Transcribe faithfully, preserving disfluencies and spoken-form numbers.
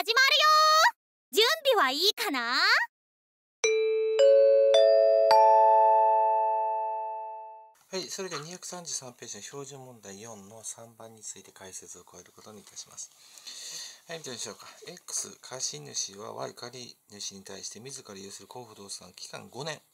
始まるよ。準備はいいかな？ はい、それではにひゃくさんじゅうさんページの標準問題よんのさんばんについて解説を加えることにいたします。はい、見てみましょうか。X、貸主は Y 借り主に対して自ら有する交付動産期間ごねん。